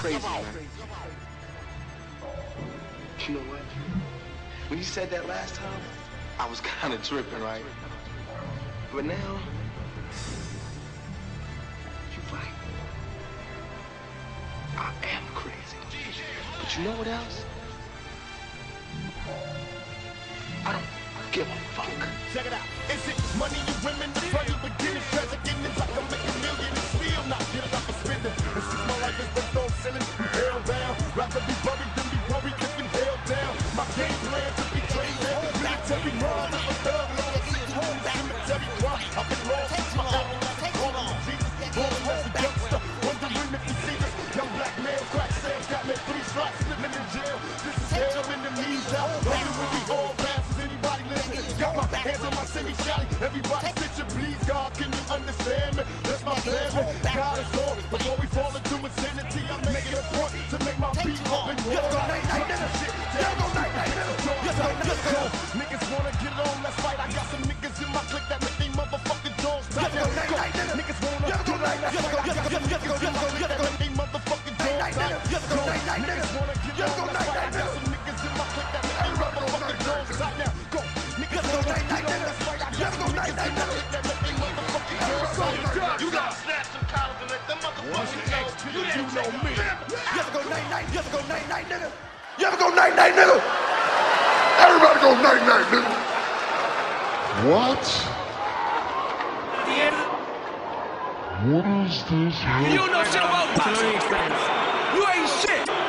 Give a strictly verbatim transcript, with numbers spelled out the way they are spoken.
crazy, man. You know what? When you said that last time, I was kind of tripping, right? But now, you're right. I am crazy. But you know what else? I don't give a fuck. Check it out. Is it money, you women, the funny beginning, treasure getting like I'm making millions, still not getting up and spending. And since my life is the no ceiling, you held down. Rather be buried than be worried, looking held down. My game plan to be trained in military run, I'm a thug, Lord, see you home, cemetery cry. I've been lost since my album, call on Jesus, born as a youngster, wondering if you see this. Young black male, crack sales, got me three strikes, living in jail. This is hell in the knees out, only when we all pass. Anybody listening? Got my hands on my city shouting. Everybody sit your please, God, can you understand me? That's my family. God is on. Before we fall into insanity, I'm making a point to make my beat up and roll. Let's go night night nigga. Let's go night night nigga. Let's go, let's go. Niggas wanna get on, let's fight. I got some niggas in my clique that make they motherfucking jaws tight. Let's go night night nigga. Niggas wanna get on, let's fight. I got some niggas in my clique that make they motherfucking jaws tight. Let's go night night nigga. Niggas wanna get on, let's fight. I got some niggas in my clique that make they motherfucking jaws tight. Now go. Let's go night night nigga. Let's go night night nigga. You gotta snatch some collars and let them motherfucking know. You know me. You ever go night night? You ever go night night nigga? You ever go night night nigga? Everybody go night night nigga. What? What is this? You don't know shit about boxing. You ain't shit.